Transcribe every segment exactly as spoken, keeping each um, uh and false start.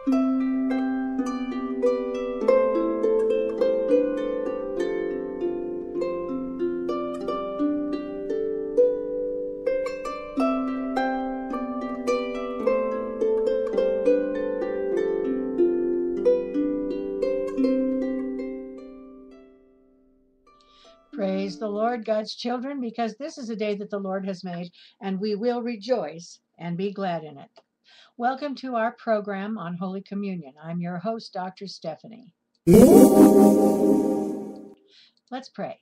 Praise the Lord, God's children, because this is a day that the Lord has made, and we will rejoice and be glad in it. Welcome to our program on Holy Communion. I'm your host, Doctor Stefeni. Let's pray.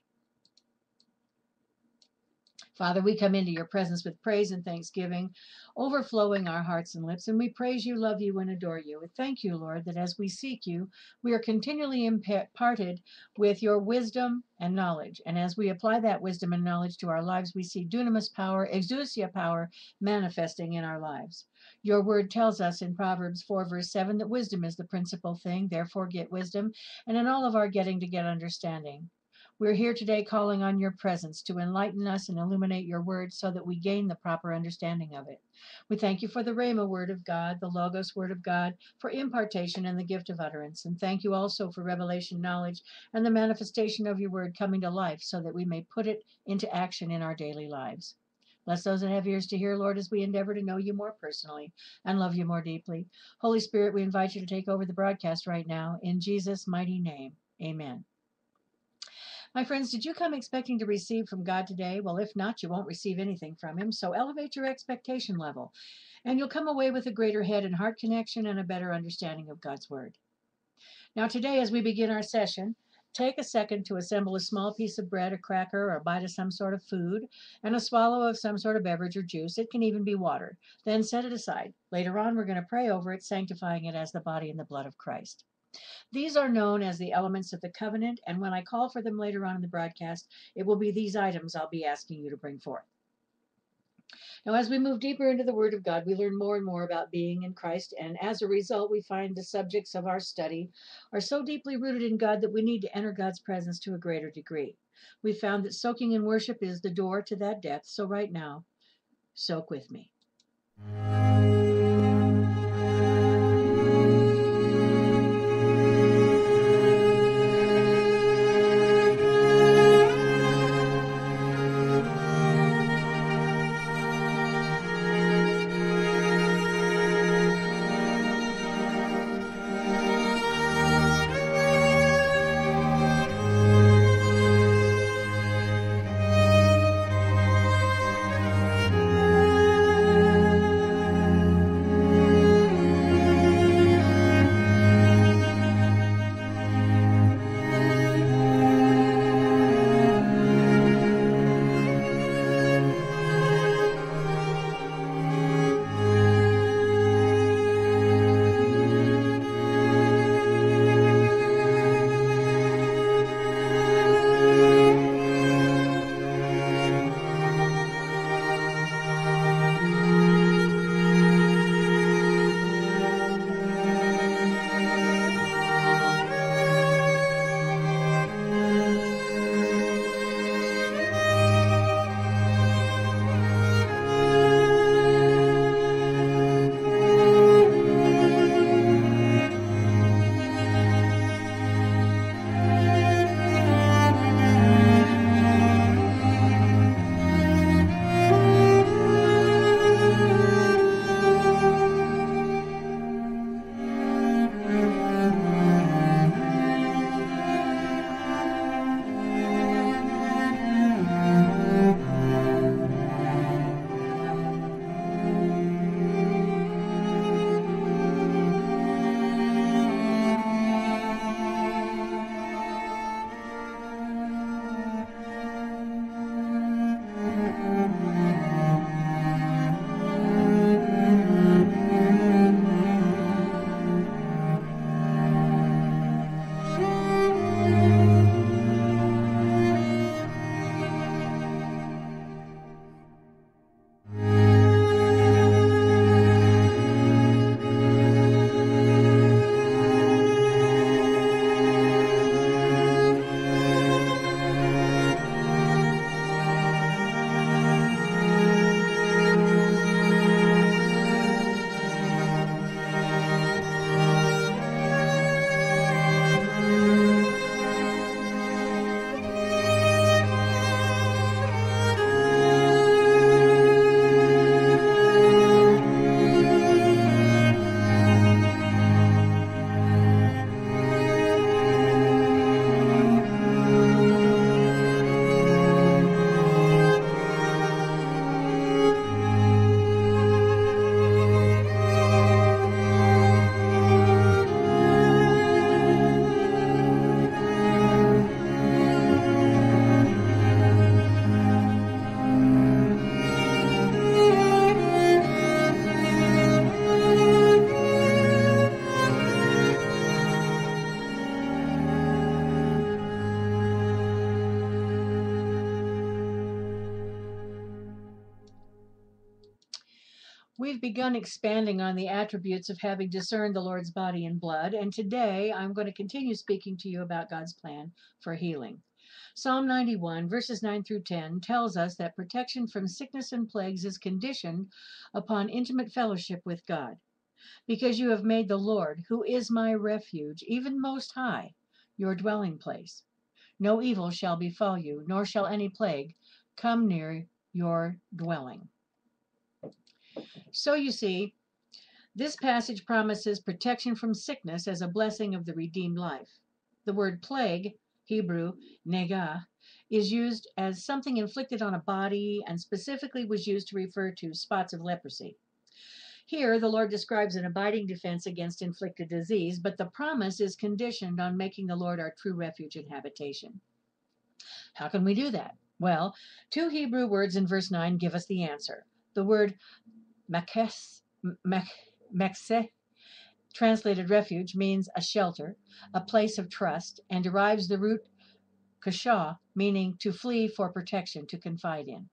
Father, we come into your presence with praise and thanksgiving, overflowing our hearts and lips, and we praise you, love you, and adore you. We thank you, Lord, that as we seek you, we are continually imparted with your wisdom and knowledge. And as we apply that wisdom and knowledge to our lives, we see dunamis power, exousia power manifesting in our lives. Your word tells us in Proverbs four, verse seven, that wisdom is the principal thing, therefore get wisdom, and in all of our getting to get understanding. We're here today calling on your presence to enlighten us and illuminate your word so that we gain the proper understanding of it. We thank you for the Rhema word of God, the Logos word of God, for impartation and the gift of utterance. And thank you also for revelation knowledge and the manifestation of your word coming to life so that we may put it into action in our daily lives. Bless those that have ears to hear, Lord, as we endeavor to know you more personally and love you more deeply. Holy Spirit, we invite you to take over the broadcast right now. In Jesus' mighty name, amen. My friends, did you come expecting to receive from God today? Well, if not, you won't receive anything from him. So elevate your expectation level, and you'll come away with a greater head and heart connection and a better understanding of God's word. Now today, as we begin our session, take a second to assemble a small piece of bread, a cracker, or a bite of some sort of food, and a swallow of some sort of beverage or juice. It can even be water. Then set it aside. Later on, we're going to pray over it, sanctifying it as the body and the blood of Christ. These are known as the elements of the covenant, and when I call for them later on in the broadcast, it will be these items I'll be asking you to bring forth. Now, as we move deeper into the Word of God, we learn more and more about being in Christ, and as a result, we find the subjects of our study are so deeply rooted in God that we need to enter God's presence to a greater degree. We found that soaking in worship is the door to that depth, so right now, soak with me. We've begun expanding on the attributes of having discerned the Lord's body and blood, and today I'm going to continue speaking to you about God's plan for healing. Psalm ninety-one, verses nine through ten, tells us that protection from sickness and plagues is conditioned upon intimate fellowship with God. Because you have made the Lord, who is my refuge, even most high, your dwelling place. No evil shall befall you, nor shall any plague come near your dwelling. So you see, this passage promises protection from sickness as a blessing of the redeemed life. The word plague, Hebrew, negah, is used as something inflicted on a body and specifically was used to refer to spots of leprosy. Here, the Lord describes an abiding defense against inflicted disease, but the promise is conditioned on making the Lord our true refuge and habitation. How can we do that? Well, two Hebrew words in verse nine give us the answer. The word makes, mekse, translated refuge, means a shelter, a place of trust, and derives the root kasha, meaning to flee for protection, to confide in.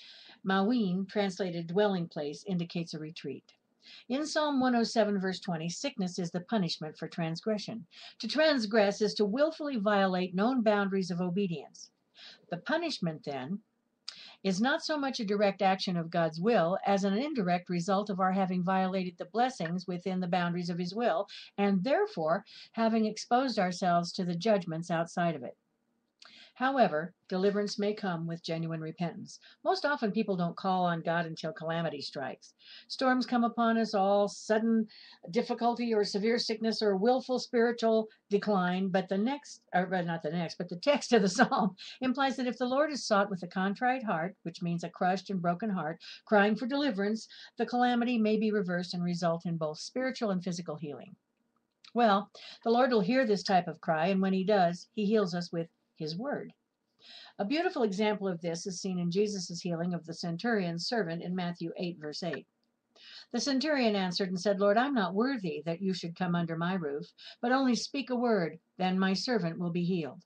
Mawin, translated dwelling place, indicates a retreat. In Psalm one oh seven, verse twenty, sickness is the punishment for transgression. To transgress is to willfully violate known boundaries of obedience. The punishment, then, is not so much a direct action of God's will as an indirect result of our having violated the blessings within the boundaries of his will, and therefore having exposed ourselves to the judgments outside of it. However, deliverance may come with genuine repentance. Most often people don't call on God until calamity strikes. Storms come upon us, all sudden difficulty or severe sickness or willful spiritual decline, but the next, or not the next, but the text of the psalm implies that if the Lord is sought with a contrite heart, which means a crushed and broken heart, crying for deliverance, the calamity may be reversed and result in both spiritual and physical healing. Well, the Lord will hear this type of cry, and when he does, he heals us with his word. A beautiful example of this is seen in Jesus' healing of the centurion's servant in Matthew eight, verse eight. The centurion answered and said, Lord, I'm not worthy that you should come under my roof, but only speak a word, then my servant will be healed.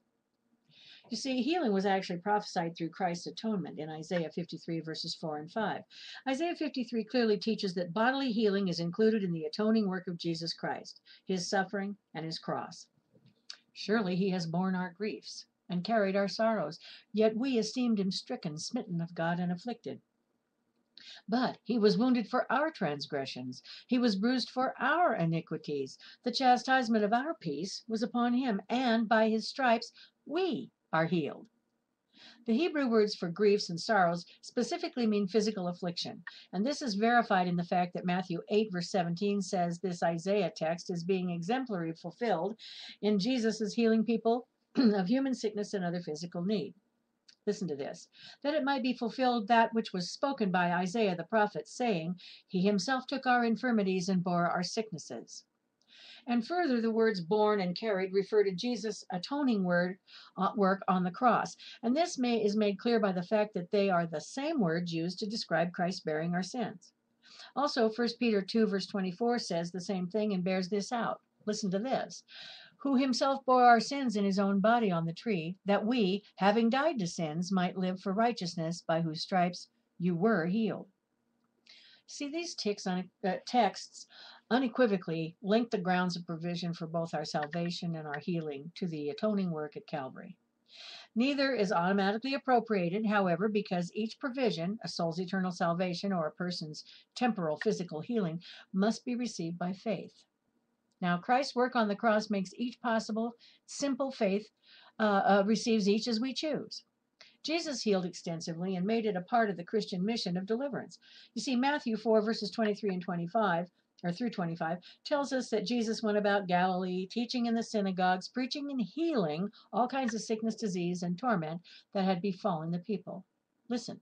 You see, healing was actually prophesied through Christ's atonement in Isaiah fifty-three, verses four and five. Isaiah fifty-three clearly teaches that bodily healing is included in the atoning work of Jesus Christ, his suffering and his cross. Surely he has borne our griefs and carried our sorrows, yet we esteemed him stricken, smitten of God, and afflicted. But he was wounded for our transgressions, he was bruised for our iniquities. The chastisement of our peace was upon him, and by his stripes we are healed. The Hebrew words for griefs and sorrows specifically mean physical affliction, and this is verified in the fact that Matthew eight, verse seventeen says this Isaiah text is being exemplary fulfilled in Jesus' healing people of human sickness and other physical need. Listen to this. That it might be fulfilled that which was spoken by Isaiah the prophet, saying, he himself took our infirmities and bore our sicknesses. And further, the words borne and carried refer to Jesus' atoning word, uh, work on the cross. And this may, is made clear by the fact that they are the same words used to describe Christ bearing our sins. Also, First Peter two, verse twenty-four says the same thing and bears this out. Listen to this. Who himself bore our sins in his own body on the tree, that we, having died to sins, might live for righteousness, by whose stripes you were healed. See, these texts, uh, texts unequivocally link the grounds of provision for both our salvation and our healing to the atoning work at Calvary. Neither is automatically appropriated, however, because each provision, a soul's eternal salvation or a person's temporal physical healing, must be received by faith. Now, Christ's work on the cross makes each possible. Simple faith uh, uh, receives each as we choose. Jesus healed extensively and made it a part of the Christian mission of deliverance. You see, Matthew four, verses twenty-three and twenty-five, or through twenty-five, tells us that Jesus went about Galilee, teaching in the synagogues, preaching and healing all kinds of sickness, disease, and torment that had befallen the people. Listen.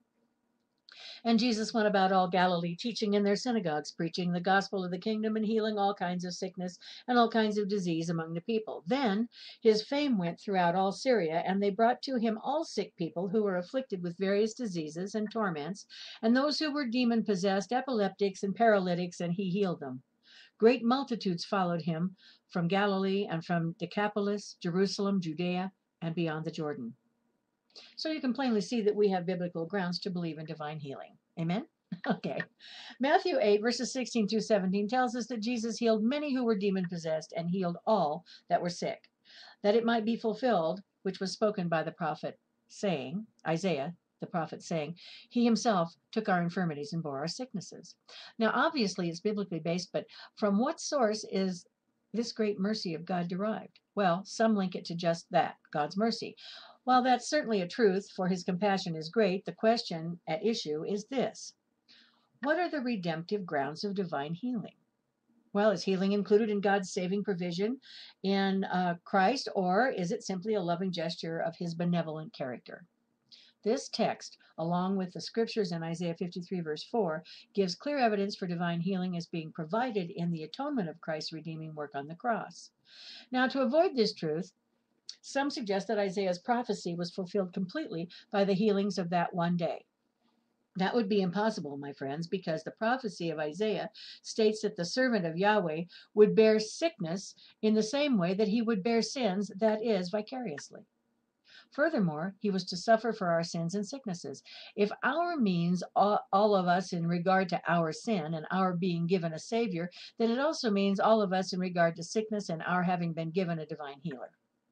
And Jesus went about all Galilee, teaching in their synagogues, preaching the gospel of the kingdom, and healing all kinds of sickness and all kinds of disease among the people. Then his fame went throughout all Syria, and they brought to him all sick people who were afflicted with various diseases and torments, and those who were demon-possessed, epileptics, and paralytics, and he healed them. Great multitudes followed him from Galilee and from Decapolis, Jerusalem, Judea, and beyond the Jordan. So you can plainly see that we have biblical grounds to believe in divine healing. Amen? Okay. Matthew eight, verses sixteen through seventeen tells us that Jesus healed many who were demon possessed and healed all that were sick, that it might be fulfilled, which was spoken by the prophet, saying, Isaiah, the prophet saying, He himself took our infirmities and bore our sicknesses. Now, obviously, it's biblically based, but from what source is this great mercy of God derived? Well, some link it to just that, God's mercy. While that's certainly a truth, for his compassion is great, the question at issue is this: what are the redemptive grounds of divine healing? Well, is healing included in God's saving provision in uh, Christ, or is it simply a loving gesture of his benevolent character? This text, along with the scriptures in Isaiah fifty-three, verse four, gives clear evidence for divine healing as being provided in the atonement of Christ's redeeming work on the cross. Now, to avoid this truth, some suggest that Isaiah's prophecy was fulfilled completely by the healings of that one day. That would be impossible, my friends, because the prophecy of Isaiah states that the servant of Yahweh would bear sickness in the same way that he would bear sins, that is, vicariously. Furthermore, he was to suffer for our sins and sicknesses. If our means all, all of us in regard to our sin and our being given a Savior, then it also means all of us in regard to sickness and our having been given a divine healer.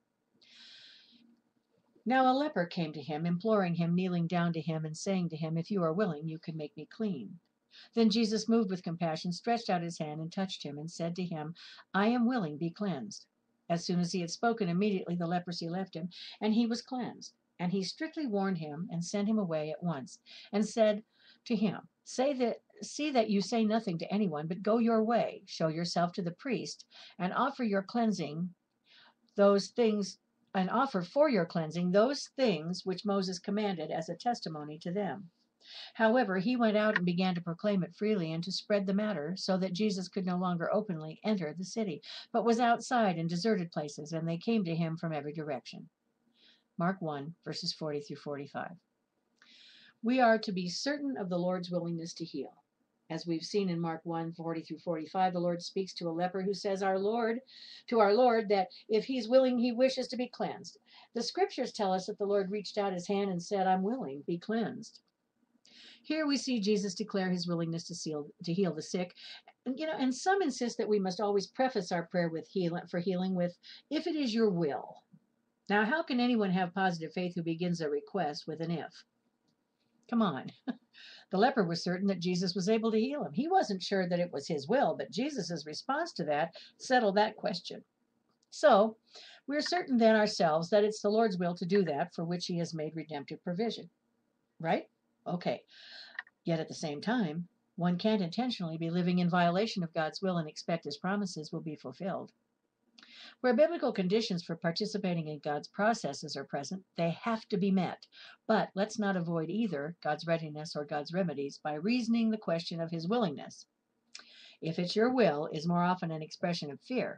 Now a leper came to him, imploring him, kneeling down to him, and saying to him, If you are willing, you can make me clean. Then Jesus, moved with compassion, stretched out his hand and touched him, and said to him, I am willing, be cleansed. As soon as he had spoken, immediately the leprosy left him, and he was cleansed. And he strictly warned him, and sent him away at once, and said to him, Say that, see that you say nothing to anyone, but go your way, show yourself to the priest, and offer your cleansing those things and offer for your cleansing those things which Moses commanded as a testimony to them. However, he went out and began to proclaim it freely and to spread the matter, so that Jesus could no longer openly enter the city, but was outside in deserted places, and they came to him from every direction. Mark one, verses forty through forty-five. We are to be certain of the Lord's willingness to heal. As we've seen in Mark one, forty through forty-five, the Lord speaks to a leper who says, Our Lord, to our Lord, that if he's willing, he wishes to be cleansed. The scriptures tell us that the Lord reached out his hand and said, I'm willing, be cleansed. Here we see Jesus declare his willingness to heal, to heal the sick. And, you know, and some insist that we must always preface our prayer with healing, for healing with, if it is your will. Now, how can anyone have positive faith who begins a request with an if? Come on. The leper was certain that Jesus was able to heal him. He wasn't sure that it was his will, but Jesus' response to that settled that question. So, we're certain then ourselves that it's the Lord's will to do that for which he has made redemptive provision. Right? Okay. Yet at the same time, one can't intentionally be living in violation of God's will and expect his promises will be fulfilled. Where biblical conditions for participating in God's processes are present, they have to be met. But let's not avoid either God's readiness or God's remedies by reasoning the question of his willingness. If it's your will is more often an expression of fear,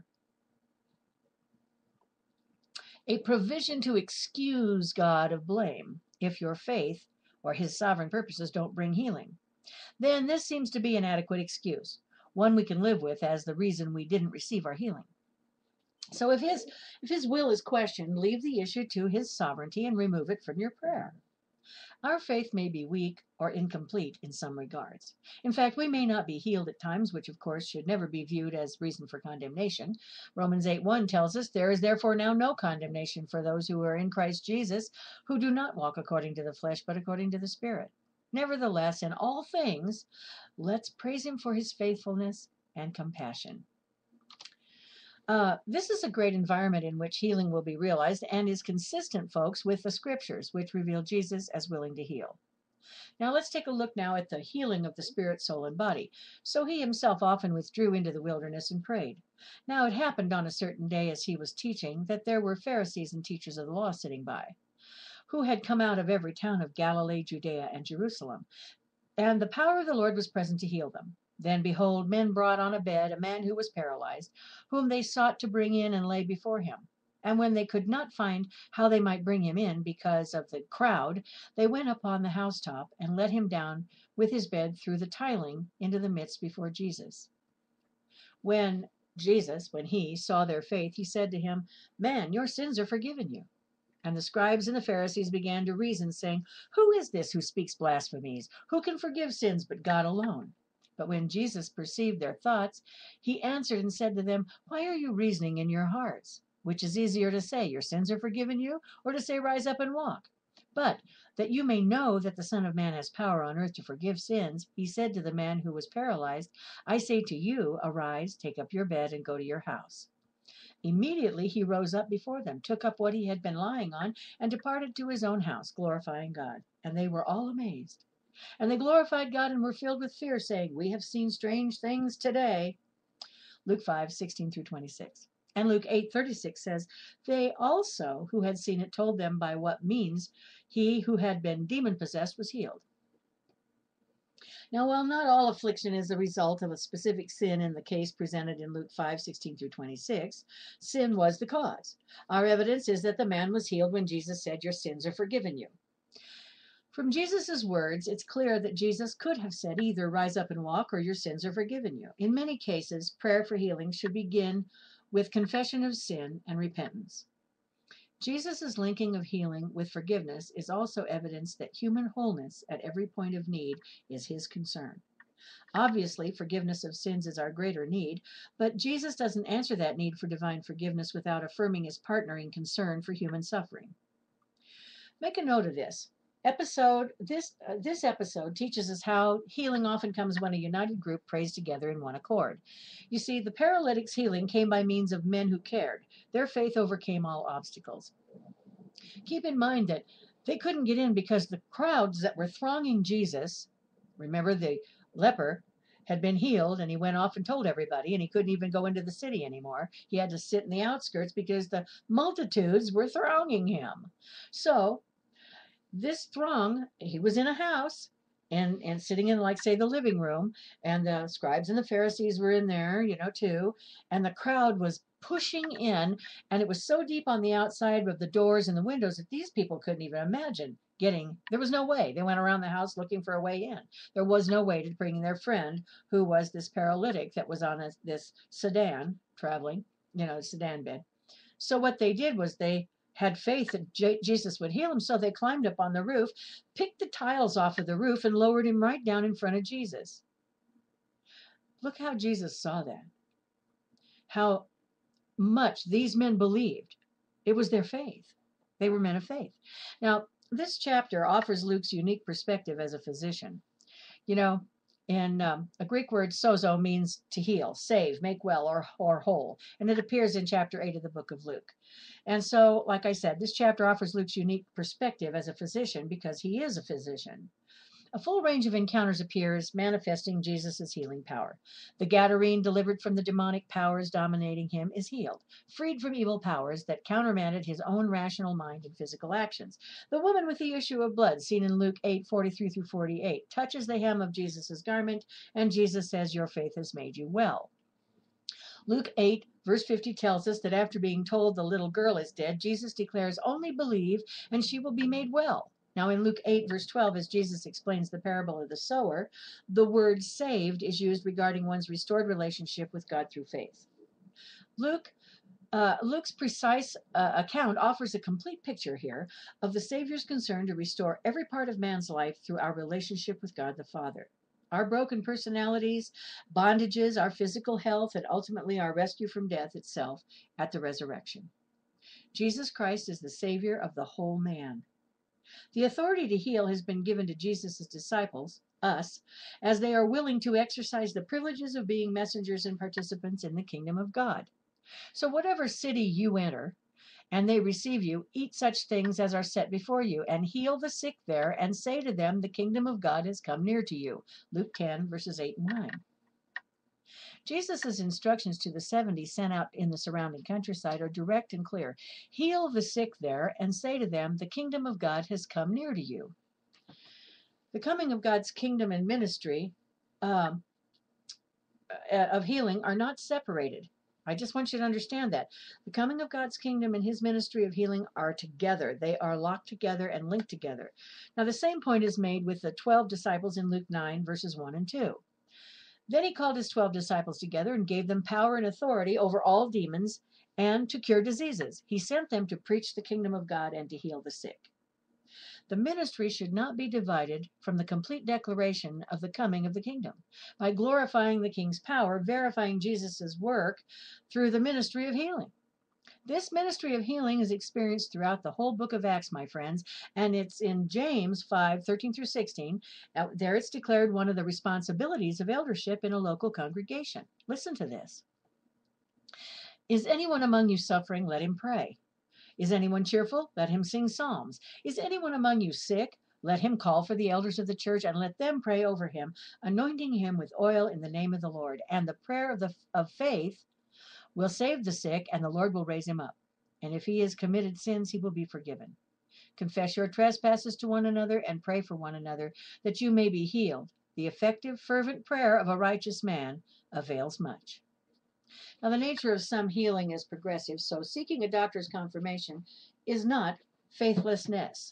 a provision to excuse God of blame if your faith or his sovereign purposes don't bring healing. Then this seems to be an adequate excuse, one we can live with as the reason we didn't receive our healing. So if his if his will is questioned, leave the issue to his sovereignty and remove it from your prayer. Our faith may be weak or incomplete in some regards. In fact, we may not be healed at times, which of course should never be viewed as reason for condemnation. Romans eight one tells us, There is therefore now no condemnation for those who are in Christ Jesus, who do not walk according to the flesh, but according to the Spirit. Nevertheless, in all things, let's praise him for his faithfulness and compassion. Uh, this is a great environment in which healing will be realized and is consistent, folks, with the scriptures, which reveal Jesus as willing to heal. Now let's take a look now at the healing of the spirit, soul, and body. So he himself often withdrew into the wilderness and prayed. Now it happened on a certain day as he was teaching that there were Pharisees and teachers of the law sitting by, who had come out of every town of Galilee, Judea, and Jerusalem. And the power of the Lord was present to heal them. Then, behold, men brought on a bed a man who was paralyzed, whom they sought to bring in and lay before him. And when they could not find how they might bring him in because of the crowd, they went up on the housetop and let him down with his bed through the tiling into the midst before Jesus. When Jesus, when he saw their faith, he said to him, Man, your sins are forgiven you. And the scribes and the Pharisees began to reason, saying, "Who is this who speaks blasphemies? Who can forgive sins but God alone?" But when Jesus perceived their thoughts, he answered and said to them, "Why are you reasoning in your hearts? Which is easier to say, 'Your sins are forgiven you,' or to say, 'Rise up and walk'? But that you may know that the Son of Man has power on earth to forgive sins," he said to the man who was paralyzed, "I say to you, arise, take up your bed, and go to your house." Immediately he rose up before them, took up what he had been lying on, and departed to his own house, glorifying God. And they were all amazed. And they glorified God and were filled with fear, saying, "We have seen strange things today." Luke five, sixteen through twenty-six. And Luke eight, thirty-six says, "They also who had seen it told them by what means he who had been demon-possessed was healed." Now, while not all affliction is the result of a specific sin in the case presented in Luke five, sixteen through twenty-six, sin was the cause. Our evidence is that the man was healed when Jesus said, "Your sins are forgiven you." From Jesus' words, it's clear that Jesus could have said either, "Rise up and walk," or "Your sins are forgiven you." In many cases, prayer for healing should begin with confession of sin and repentance. Jesus' linking of healing with forgiveness is also evidence that human wholeness at every point of need is his concern. Obviously, forgiveness of sins is our greater need, but Jesus doesn't answer that need for divine forgiveness without affirming his partnering concern for human suffering. Make a note of this. Episode this uh, this episode teaches us how healing often comes when a united group prays together in one accord. You see, the paralytic's healing came by means of men who cared. Their faith overcame all obstacles. Keep in mind that they couldn't get in because the crowds that were thronging Jesus, remember the leper had been healed and he went off and told everybody, and he couldn't even go into the city anymore. He had to sit in the outskirts because the multitudes were thronging him. So this throng, he was in a house and, and sitting in, like, say, the living room, and the scribes and the Pharisees were in there, you know, too, and the crowd was pushing in, and it was so deep on the outside of the doors and the windows that these people couldn't even imagine getting, there was no way. They went around the house looking for a way in. There was no way to bring their friend, who was this paralytic that was on a, this sedan traveling, you know, sedan bed. So what they did was they had faith that J- Jesus would heal him, so they climbed up on the roof, picked the tiles off of the roof, and lowered him right down in front of Jesus. Look how Jesus saw that. How much these men believed. It was their faith. They were men of faith. Now, this chapter offers Luke's unique perspective as a physician. You know, in um, a Greek word, sozo, means to heal, save, make well, or, or whole. And it appears in chapter eight of the book of Luke. And so, like I said, this chapter offers Luke's unique perspective as a physician because he is a physician. A full range of encounters appears, manifesting Jesus' healing power. The Gadarene, delivered from the demonic powers dominating him, is healed, freed from evil powers that countermanded his own rational mind and physical actions. The woman with the issue of blood, seen in Luke eight, forty-three through forty-eight, touches the hem of Jesus' garment, and Jesus says, "Your faith has made you well." Luke eight, verse fifty tells us that after being told the little girl is dead, Jesus declares, "Only believe, and she will be made well." Now, in Luke eight, verse twelve, as Jesus explains the parable of the sower, the word saved is used regarding one's restored relationship with God through faith. Luke, uh, Luke's precise uh, account offers a complete picture here of the Savior's concern to restore every part of man's life through our relationship with God the Father. Our broken personalities, bondages, our physical health, and ultimately our rescue from death itself at the resurrection. Jesus Christ is the Savior of the whole man. The authority to heal has been given to Jesus' disciples, us, as they are willing to exercise the privileges of being messengers and participants in the kingdom of God. So whatever city you enter, and they receive you, eat such things as are set before you, and heal the sick there, and say to them, the kingdom of God has come near to you. Luke ten, verses eight and nine. Jesus' instructions to the seventy sent out in the surrounding countryside are direct and clear. Heal the sick there, and say to them, the kingdom of God has come near to you. The coming of God's kingdom and ministry um, of healing are not separated. I just want you to understand that. The coming of God's kingdom and his ministry of healing are together. They are locked together and linked together. Now, the same point is made with the twelve disciples in Luke nine, verses one and two. Then he called his twelve disciples together and gave them power and authority over all demons and to cure diseases. He sent them to preach the kingdom of God and to heal the sick. The ministry should not be divided from the complete declaration of the coming of the kingdom, by glorifying the king's power, verifying Jesus' work through the ministry of healing. This ministry of healing is experienced throughout the whole book of Acts, my friends, and it's in James five, thirteen through sixteen. Uh, there it's declared one of the responsibilities of eldership in a local congregation. Listen to this. Is anyone among you suffering? Let him pray. Is anyone cheerful? Let him sing psalms. Is anyone among you sick? Let him call for the elders of the church and let them pray over him, anointing him with oil in the name of the Lord. And the prayer of, the, of faith will save the sick, and the Lord will raise him up. And if he has committed sins, he will be forgiven. Confess your trespasses to one another and pray for one another, that you may be healed. The effective, fervent prayer of a righteous man avails much. Now, the nature of some healing is progressive, so seeking a doctor's confirmation is not faithlessness.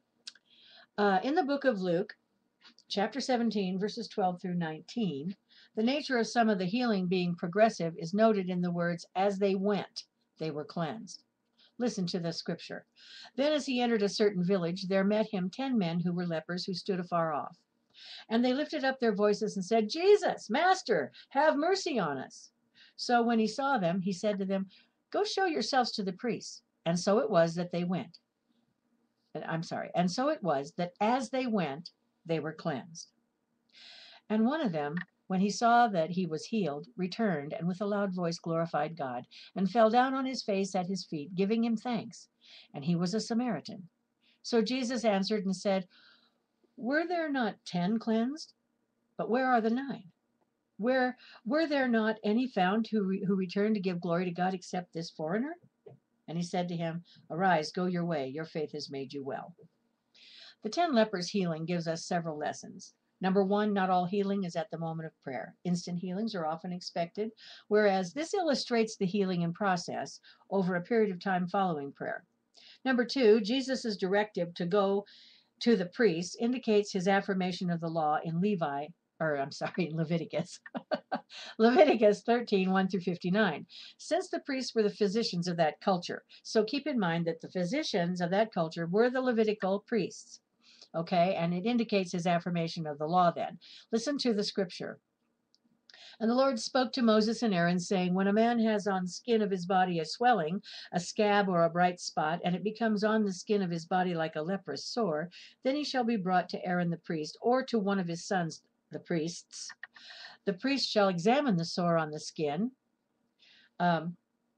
Uh, in the book of Luke, chapter seventeen, verses twelve through nineteen, the nature of some of the healing being progressive is noted in the words, as they went, they were cleansed. Listen to the scripture. Then as he entered a certain village, there met him ten men who were lepers, who stood afar off. And they lifted up their voices and said, Jesus, Master, have mercy on us. So when he saw them, he said to them, go show yourselves to the priests. And so it was that they went. I'm sorry. And so it was that as they went, they were cleansed. And one of them, when he saw that he was healed, returned, and with a loud voice glorified God, and fell down on his face at his feet, giving him thanks. And he was a Samaritan. So Jesus answered and said, were there not ten cleansed? But where are the nine? Where were there not any found who, re, who returned to give glory to God except this foreigner? And he said to him, arise, go your way, your faith has made you well. The ten lepers healing gives us several lessons. Number one, not all healing is at the moment of prayer. Instant healings are often expected, whereas this illustrates the healing in process over a period of time following prayer. Number two, Jesus' directive to go to the priests indicates his affirmation of the law in Levi, or I'm sorry, Leviticus. Leviticus thirteen, one through fifty-nine. Since the priests were the physicians of that culture, so keep in mind that the physicians of that culture were the Levitical priests. Okay, and it indicates his affirmation of the law then. Listen to the scripture. And the Lord spoke to Moses and Aaron, saying, when a man has on skin of his body a swelling, a scab or a bright spot, and it becomes on the skin of his body like a leprous sore, then he shall be brought to Aaron the priest, or to one of his sons, the priests. The priest shall examine the sore on the skin um,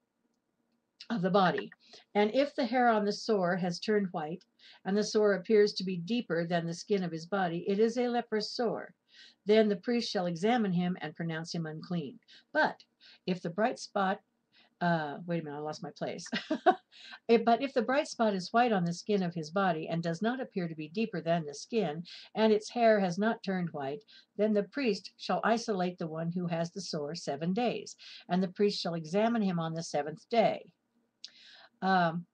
of the body. And if the hair on the sore has turned white, and the sore appears to be deeper than the skin of his body, it is a leprous sore. Then the priest shall examine him and pronounce him unclean. But if the bright spot, uh, wait a minute, I lost my place. But if the bright spot is white on the skin of his body and does not appear to be deeper than the skin, and its hair has not turned white, then the priest shall isolate the one who has the sore seven days, and the priest shall examine him on the seventh day. Um,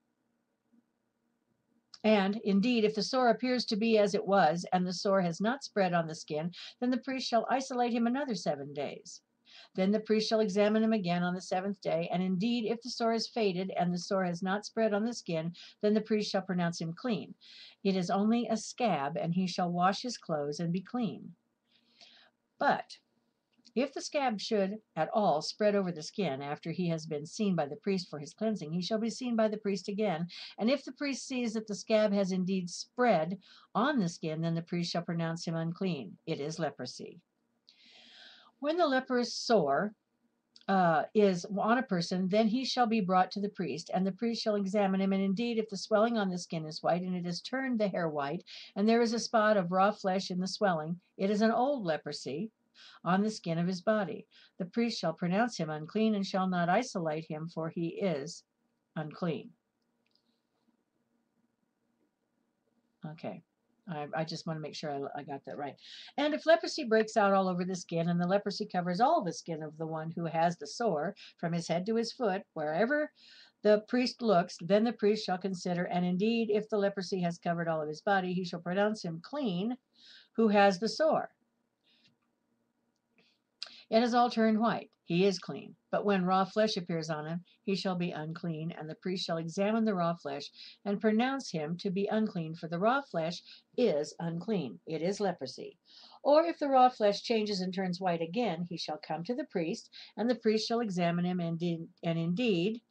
And, indeed, if the sore appears to be as it was, and the sore has not spread on the skin, then the priest shall isolate him another seven days. Then the priest shall examine him again on the seventh day, and indeed, if the sore is faded, and the sore has not spread on the skin, then the priest shall pronounce him clean. It is only a scab, and he shall wash his clothes and be clean. But if the scab should at all spread over the skin after he has been seen by the priest for his cleansing, he shall be seen by the priest again. And if the priest sees that the scab has indeed spread on the skin, then the priest shall pronounce him unclean. It is leprosy. When the leprous sore uh, is on a person, then he shall be brought to the priest, and the priest shall examine him. And indeed, if the swelling on the skin is white, and it has turned the hair white, and there is a spot of raw flesh in the swelling, it is an old leprosy on the skin of his body. The priest shall pronounce him unclean and shall not isolate him, for he is unclean. Okay, I, I just want to make sure I, I got that right. And if leprosy breaks out all over the skin, and the leprosy covers all the skin of the one who has the sore, from his head to his foot, wherever the priest looks, then the priest shall consider, and indeed, if the leprosy has covered all of his body, he shall pronounce him clean who has the sore. It has all turned white. He is clean. But when raw flesh appears on him, he shall be unclean, and the priest shall examine the raw flesh and pronounce him to be unclean, for the raw flesh is unclean. It is leprosy. Or if the raw flesh changes and turns white again, he shall come to the priest, and the priest shall examine him, and, in, and indeed,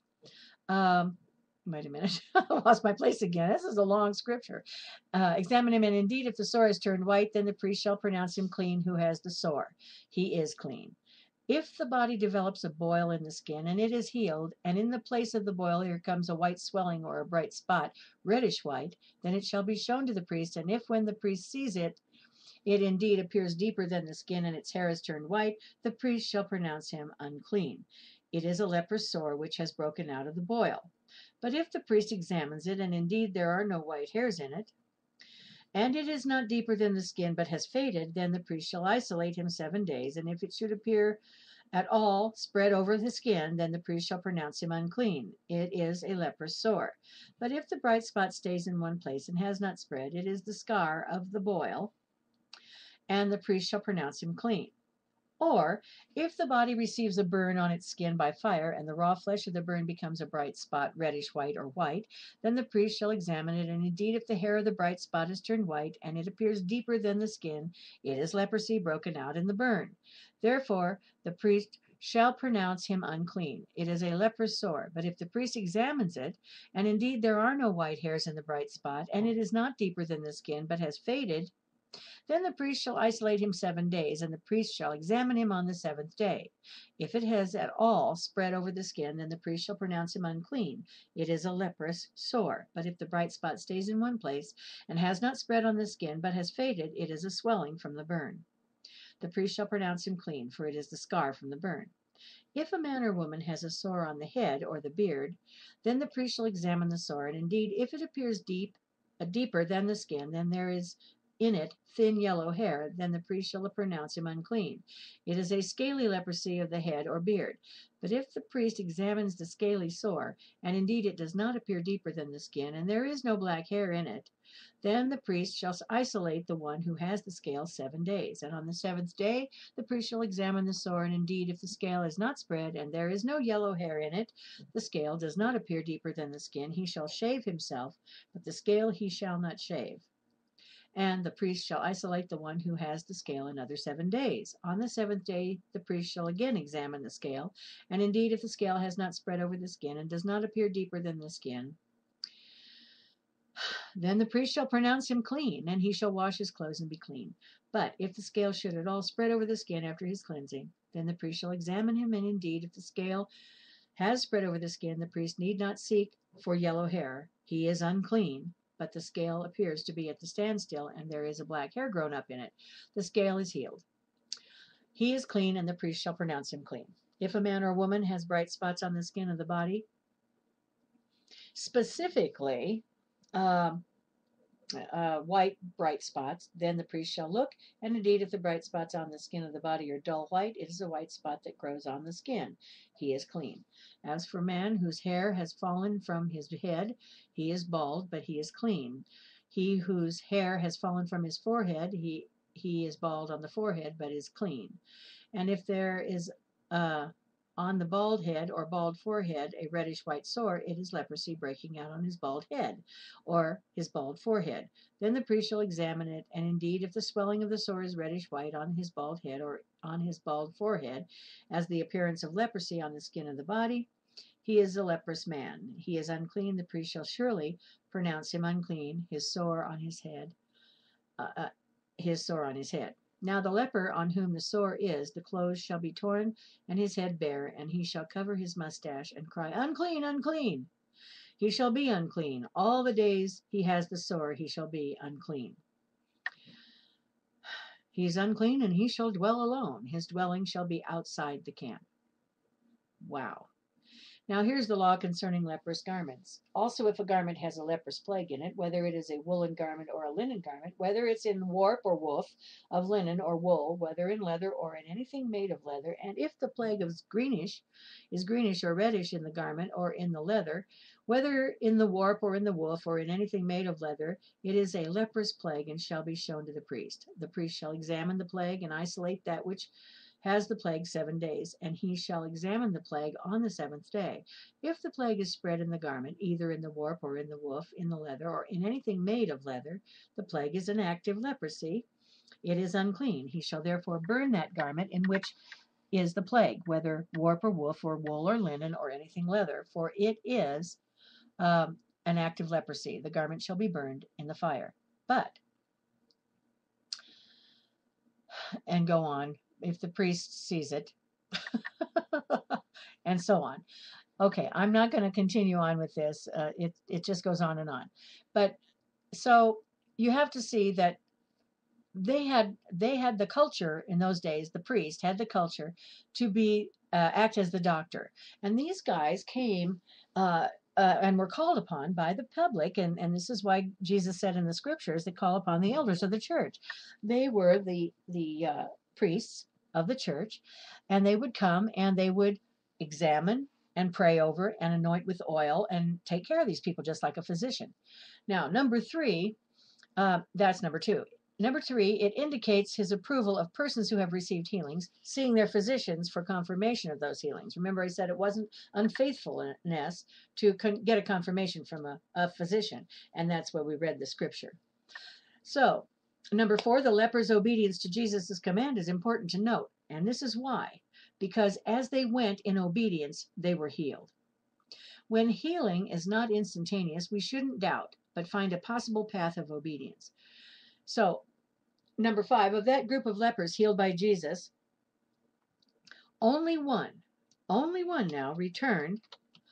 um, wait a minute, I lost my place again. This is a long scripture. Uh, examine him, and indeed, if the sore has turned white, then the priest shall pronounce him clean who has the sore. He is clean. If the body develops a boil in the skin, and it is healed, and in the place of the boil here comes a white swelling or a bright spot, reddish white, then it shall be shown to the priest, and if when the priest sees it, it indeed appears deeper than the skin, and its hair is turned white, the priest shall pronounce him unclean. It is a leprous sore which has broken out of the boil. But if the priest examines it, and indeed there are no white hairs in it, and it is not deeper than the skin, but has faded, then the priest shall isolate him seven days, and if it should appear at all spread over the skin, then the priest shall pronounce him unclean. It is a leprous sore. But if the bright spot stays in one place and has not spread, it is the scar of the boil, and the priest shall pronounce him clean. Or, if the body receives a burn on its skin by fire, and the raw flesh of the burn becomes a bright spot, reddish white or white, then the priest shall examine it, and indeed if the hair of the bright spot is turned white, and it appears deeper than the skin, it is leprosy broken out in the burn. Therefore the priest shall pronounce him unclean. It is a leprous sore. But if the priest examines it, and indeed there are no white hairs in the bright spot, and it is not deeper than the skin, but has faded, then the priest shall isolate him seven days, and the priest shall examine him on the seventh day. If it has at all spread over the skin, then the priest shall pronounce him unclean. It is a leprous sore. But if the bright spot stays in one place, and has not spread on the skin, but has faded, it is a swelling from the burn. The priest shall pronounce him clean, for it is the scar from the burn. If a man or woman has a sore on the head or the beard, then the priest shall examine the sore, and indeed, if it appears deep, uh, deeper than the skin, then there is in it thin yellow hair, then the priest shall pronounce him unclean. It is a scaly leprosy of the head or beard. But if the priest examines the scaly sore, and indeed it does not appear deeper than the skin, and there is no black hair in it, then the priest shall isolate the one who has the scale seven days. And on the seventh day the priest shall examine the sore, and indeed if the scale is not spread, and there is no yellow hair in it, the scale does not appear deeper than the skin, he shall shave himself, but the scale he shall not shave. And the priest shall isolate the one who has the scale another seven days. On the seventh day the priest shall again examine the scale, and indeed if the scale has not spread over the skin, and does not appear deeper than the skin, then the priest shall pronounce him clean, and he shall wash his clothes and be clean. But if the scale should at all spread over the skin after his cleansing, then the priest shall examine him, and indeed if the scale has spread over the skin, the priest need not seek for yellow hair. He is unclean. But the scale appears to be at the standstill, and there is a black hair grown up in it. The scale is healed. He is clean, and the priest shall pronounce him clean. If a man or woman has bright spots on the skin of the body, specifically um, uh, white bright spots, then the priest shall look, and indeed if the bright spots on the skin of the body are dull white, it is a white spot that grows on the skin. He is clean. As for man whose hair has fallen from his head, he is bald, but he is clean. He whose hair has fallen from his forehead, he, he is bald on the forehead, but is clean. And if there is uh, on the bald head or bald forehead a reddish white sore, it is leprosy breaking out on his bald head or his bald forehead. Then the priest shall examine it, and indeed if the swelling of the sore is reddish white on his bald head or on his bald forehead, as the appearance of leprosy on the skin of the body, he is a leprous man. He is unclean. The priest shall surely pronounce him unclean, his sore on his head, uh, uh, his sore on his head. Now the leper on whom the sore is, the clothes shall be torn, and his head bare, and he shall cover his mustache, and cry, Unclean, unclean! He shall be unclean. All the days he has the sore, he shall be unclean. He is unclean, and he shall dwell alone. His dwelling shall be outside the camp. Wow. Now here's the law concerning leprous garments. Also, if a garment has a leprous plague in it, whether it is a woolen garment or a linen garment, whether it's in warp or woof of linen or wool, whether in leather or in anything made of leather, and if the plague is greenish, is greenish or reddish in the garment or in the leather, whether in the warp or in the woof or in anything made of leather, it is a leprous plague and shall be shown to the priest. The priest shall examine the plague and isolate that which has the plague seven days, and he shall examine the plague on the seventh day. If the plague is spread in the garment, either in the warp or in the woof, in the leather, or in anything made of leather, the plague is an active leprosy. It is unclean. He shall therefore burn that garment in which is the plague, whether warp or woof or wool or linen or anything leather, for it is um, an active leprosy. The garment shall be burned in the fire. But, and go on, if the priest sees it, and so on. Okay, I'm not going to continue on with this. Uh, it, it just goes on and on. But so you have to see that they had they had the culture in those days. The priest had the culture to be uh, act as the doctor, and these guys came uh, uh, and were called upon by the public, and and this is why Jesus said in the scriptures that call upon the elders of the church. They were the the uh, priests of the church, and they would come and they would examine and pray over and anoint with oil and take care of these people just like a physician. Now, number three, uh, that's number two. Number three, it indicates his approval of persons who have received healings, seeing their physicians for confirmation of those healings. Remember, I said it wasn't unfaithfulness to con- get a confirmation from a, a physician, and that's where we read the scripture. So, number four, the leper's obedience to Jesus' command is important to note, and this is why. Because as they went in obedience, they were healed. When healing is not instantaneous, we shouldn't doubt, but find a possible path of obedience. So, number five, of that group of lepers healed by Jesus, only one, only one now returned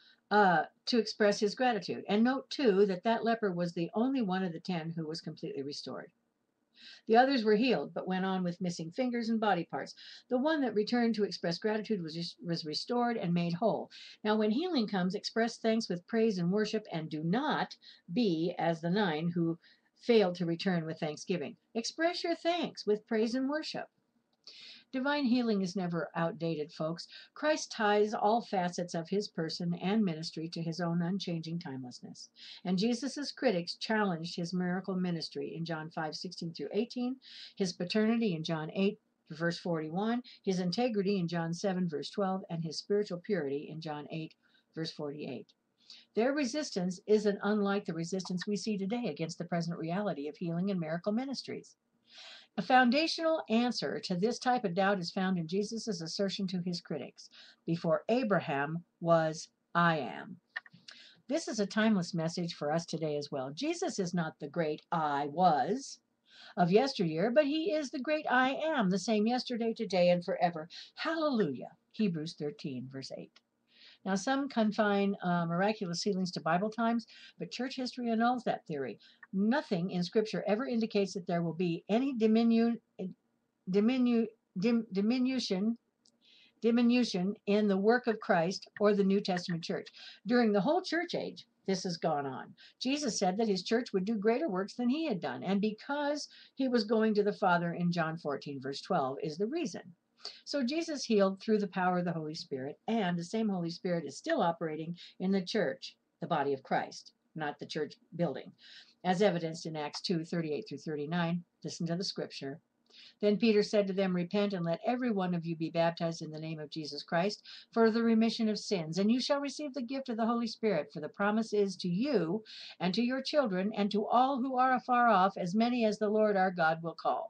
uh, to express his gratitude. And note, too, that that leper was the only one of the ten who was completely restored. The others were healed, but went on with missing fingers and body parts. The one that returned to express gratitude was, was restored and made whole. Now, when healing comes, express thanks with praise and worship, and do not be as the nine who failed to return with thanksgiving. Express your thanks with praise and worship. Divine healing is never outdated, folks. Christ ties all facets of his person and ministry to his own unchanging timelessness. And Jesus' critics challenged his miracle ministry in John five, sixteen through eighteen, his paternity in John eight, verse forty-one, his integrity in John seven, verse twelve, and his spiritual purity in John eight, verse forty-eight. Their resistance isn't unlike the resistance we see today against the present reality of healing and miracle ministries. A foundational answer to this type of doubt is found in Jesus' assertion to his critics. Before Abraham was, I am. This is a timeless message for us today as well. Jesus is not the great I was of yesteryear, but he is the great I am, the same yesterday, today, and forever. Hallelujah. Hebrews thirteen, verse eight. Now, some confine uh, miraculous healings to Bible times, but church history annuls that theory. Nothing in Scripture ever indicates that there will be any diminu- diminu- dim- diminution, diminution in the work of Christ or the New Testament church. During the whole church age, this has gone on. Jesus said that his church would do greater works than he had done, and because he was going to the Father in John fourteen, verse twelve, is the reason. So Jesus healed through the power of the Holy Spirit, and the same Holy Spirit is still operating in the church, the body of Christ, not the church building, as evidenced in Acts two, thirty-eight through thirty-nine. Listen to the scripture. Then Peter said to them, repent and let every one of you be baptized in the name of Jesus Christ for the remission of sins, and you shall receive the gift of the Holy Spirit, for the promise is to you and to your children and to all who are afar off, as many as the Lord our God will call.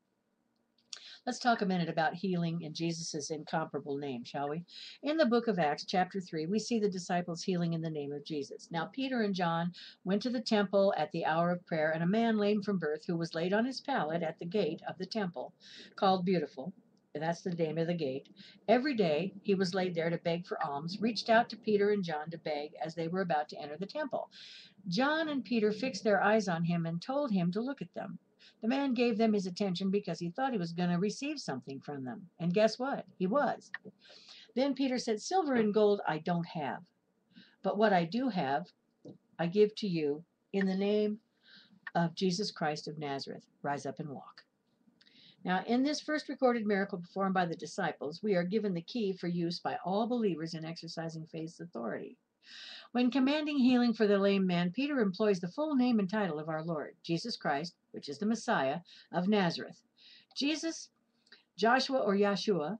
Let's talk a minute about healing in Jesus' incomparable name, shall we? In the book of Acts, chapter three, we see the disciples healing in the name of Jesus. Now, Peter and John went to the temple at the hour of prayer, and a man lame from birth who was laid on his pallet at the gate of the temple, called Beautiful, and that's the name of the gate. Every day he was laid there to beg for alms, reached out to Peter and John to beg as they were about to enter the temple. John and Peter fixed their eyes on him and told him to look at them. The man gave them his attention because he thought he was going to receive something from them. And guess what? He was. Then Peter said, silver and gold I don't have, but what I do have, I give to you in the name of Jesus Christ of Nazareth. Rise up and walk. Now, in this first recorded miracle performed by the disciples, we are given the key for use by all believers in exercising faith's authority. When commanding healing for the lame man, Peter employs the full name and title of our Lord, Jesus Christ, which is the Messiah of Nazareth. Jesus, Joshua or Yahshua,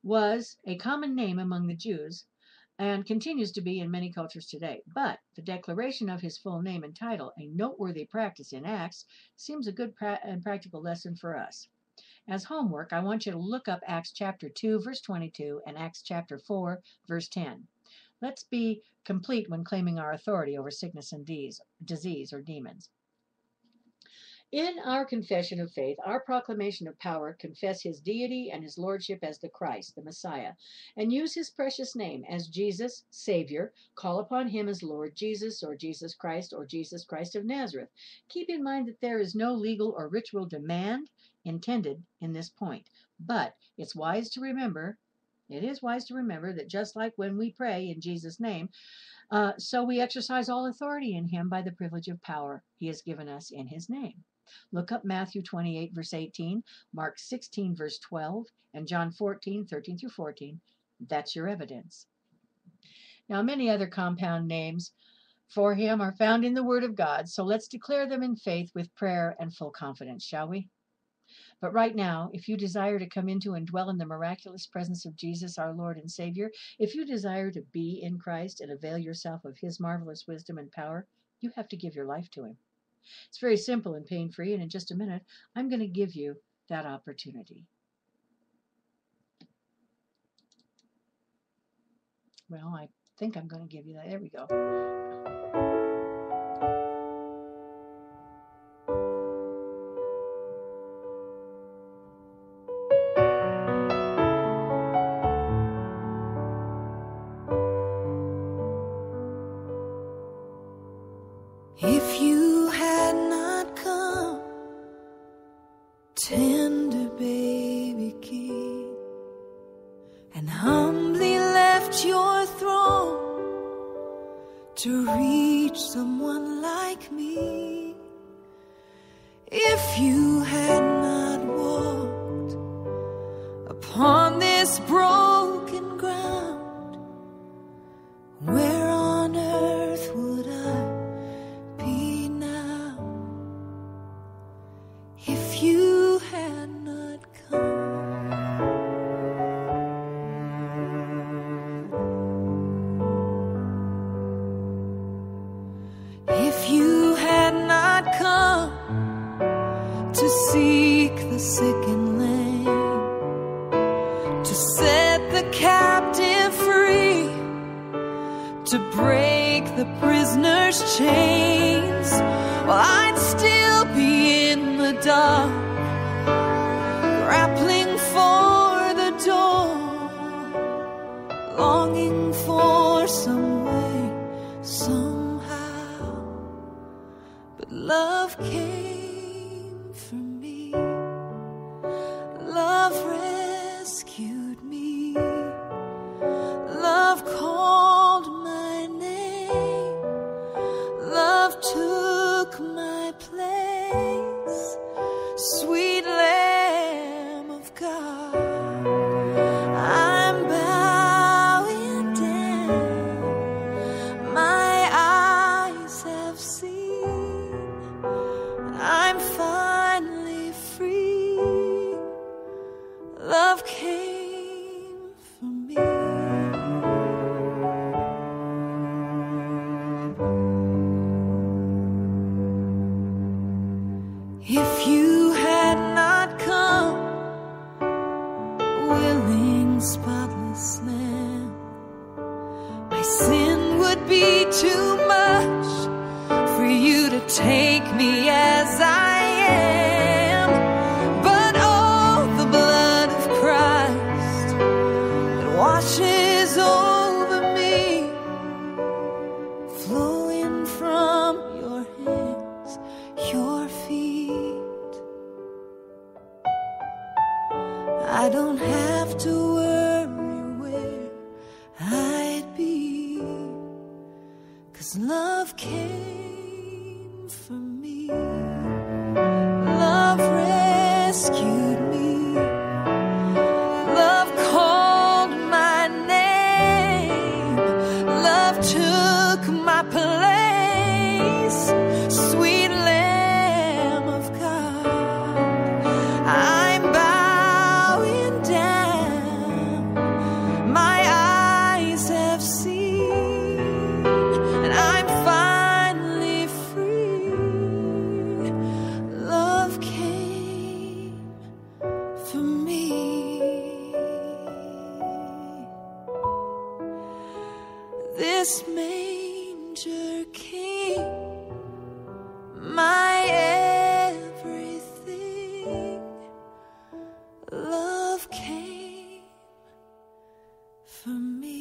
was a common name among the Jews and continues to be in many cultures today. But the declaration of his full name and title, a noteworthy practice in Acts, seems a good pra- and practical lesson for us. As homework, I want you to look up Acts chapter two, verse twenty-two, and Acts chapter four, verse ten. Let's be complete when claiming our authority over sickness and disease or demons. In our confession of faith, our proclamation of power, confess his deity and his lordship as the Christ, the Messiah, and use his precious name as Jesus, Savior. Call upon him as Lord Jesus or Jesus Christ or Jesus Christ of Nazareth. Keep in mind that there is no legal or ritual demand intended in this point, but it's wise to remember, it is wise to remember that just like when we pray in Jesus' name, uh, so we exercise all authority in him by the privilege of power he has given us in his name. Look up Matthew twenty-eight, verse eighteen, Mark sixteen, verse twelve, and John fourteen, thirteen through fourteen. That's your evidence. Now, many other compound names for him are found in the Word of God, so let's declare them in faith with prayer and full confidence, shall we? But right now, if you desire to come into and dwell in the miraculous presence of Jesus, our Lord and Savior, if you desire to be in Christ and avail yourself of his marvelous wisdom and power, you have to give your life to him. It's very simple and pain-free, and in just a minute, I'm going to give you that opportunity. Well, I think I'm going to give you that. There we go. If you had not come, tender baby king, and humbly left your throne to reach someone like me, if you had not walked upon this broken ground, where on earth would I be now? If you had not come, if you had not come to seek the sick and lame, to set the captive free, to break the prisoner's chains, well, I'd still be in the dark, grappling for the door, longing for some way, somehow. But love came for me, love rescued me, love called my name, love took my place, sweet Lamb of God, I'm bowing down, my eyes have seen, I'm finally free, love came for me. If you had not come, willing, spotless Lamb, my sin would be too much for you to take me as I am. But oh, the blood of Christ that washes over me, flowing from your hands, your feet. I don't have to worry where I'd be, 'cause love came for me, love rescued me, love called my name, love took my place, sweet Lamb of God, I'm bowing down, this manger king, my everything. Love came for me.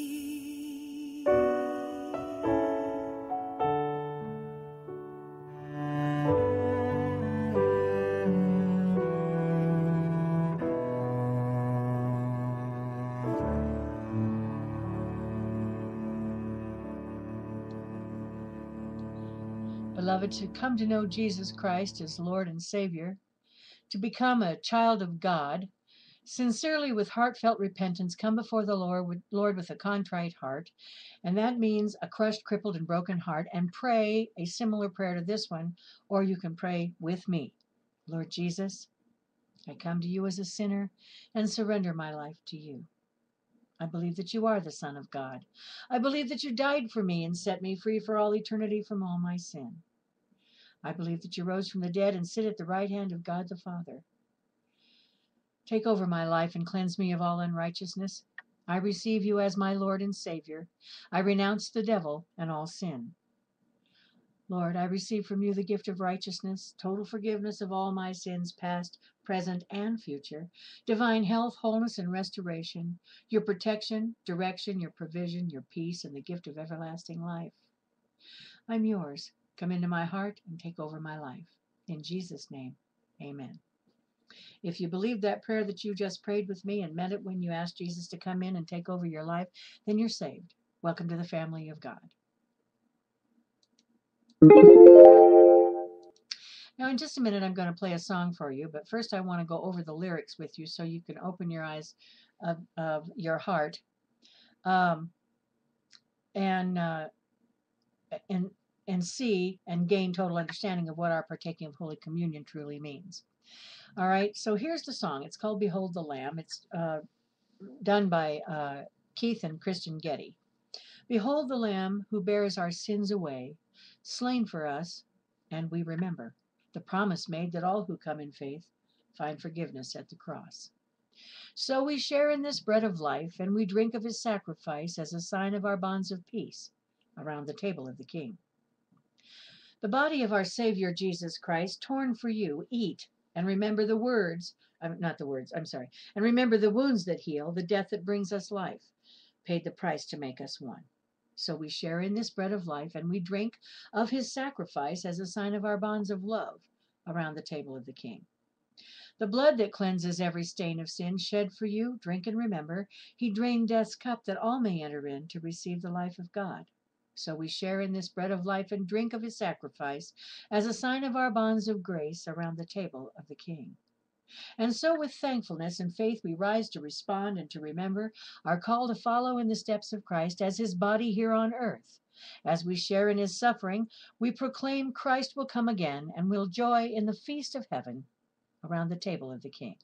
Beloved, to come to know Jesus Christ as Lord and Savior, to become a child of God, sincerely with heartfelt repentance, come before the Lord with, Lord with a contrite heart, and that means a crushed, crippled, and broken heart, and pray a similar prayer to this one, or you can pray with me. Lord Jesus, I come to you as a sinner and surrender my life to you. I believe that you are the Son of God. I believe that you died for me and set me free for all eternity from all my sin. I believe that you rose from the dead and sit at the right hand of God the Father. Take over my life and cleanse me of all unrighteousness. I receive you as my Lord and Savior. I renounce the devil and all sin. Lord, I receive from you the gift of righteousness, total forgiveness of all my sins, past, present, and future, divine health, wholeness, and restoration, your protection, direction, your provision, your peace, and the gift of everlasting life. I'm yours. Come into my heart and take over my life. In Jesus' name, amen. If you believe that prayer that you just prayed with me and meant it when you asked Jesus to come in and take over your life, then you're saved. Welcome to the family of God. Now, in just a minute, I'm going to play a song for you, but first I want to go over the lyrics with you so you can open your eyes of, of your heart um, and uh, and and see and gain total understanding of what our partaking of Holy Communion truly means. All right, so here's the song. It's called Behold the Lamb. It's uh, done by uh, Keith and Christian Getty. Behold the Lamb who bears our sins away, slain for us, and we remember the promise made that all who come in faith find forgiveness at the cross. So we share in this bread of life, and we drink of his sacrifice as a sign of our bonds of peace around the table of the King. The body of our Savior Jesus Christ, torn for you, eat, and remember the words, uh, not the words, I'm sorry, and remember the wounds that heal, the death that brings us life, paid the price to make us one. So we share in this bread of life, and we drink of his sacrifice as a sign of our bonds of love around the table of the King. The blood that cleanses every stain of sin shed for you, drink and remember, he drained death's cup that all may enter in to receive the life of God. So we share in this bread of life and drink of his sacrifice as a sign of our bonds of grace around the table of the King. And so with thankfulness and faith we rise to respond and to remember our call to follow in the steps of Christ as his body here on earth. As we share in his suffering, we proclaim Christ will come again and will joy in the feast of heaven around the table of the King.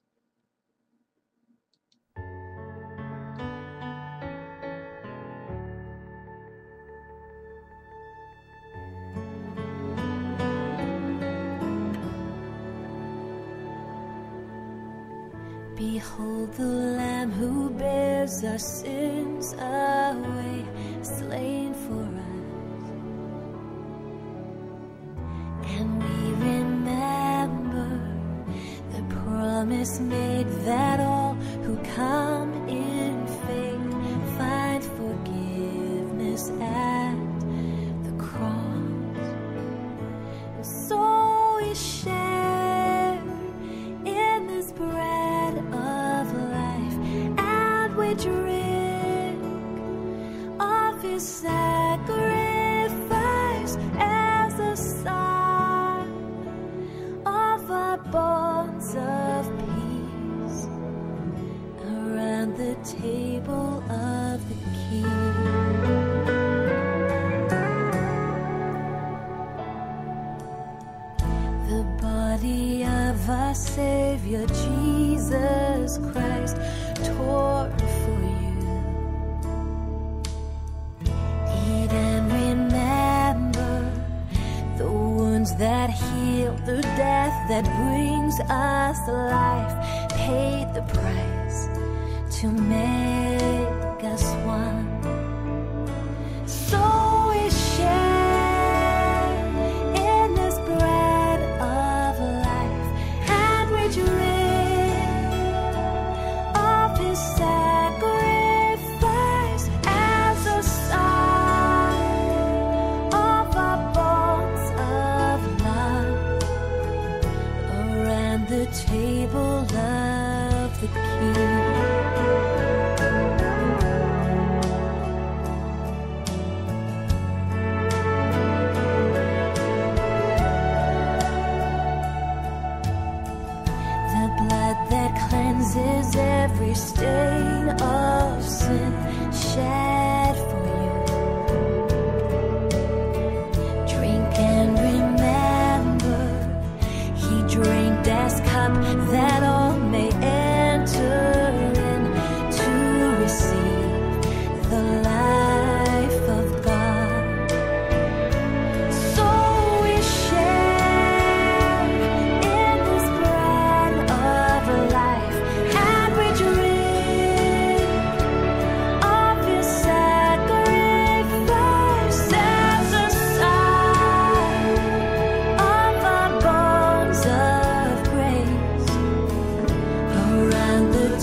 Behold the Lamb who bears our sins away, slain for us. And we remember the promise made that all who come in faith find forgiveness at the cross. And so we share in this bread of life, and we drink of his sacrifice as a sign of our bonds of peace around the table of the King. The body of our Savior Jesus Christ, torn for you. Eat and remember the wounds that heal, the death that brings us life, paid the price to make us one. So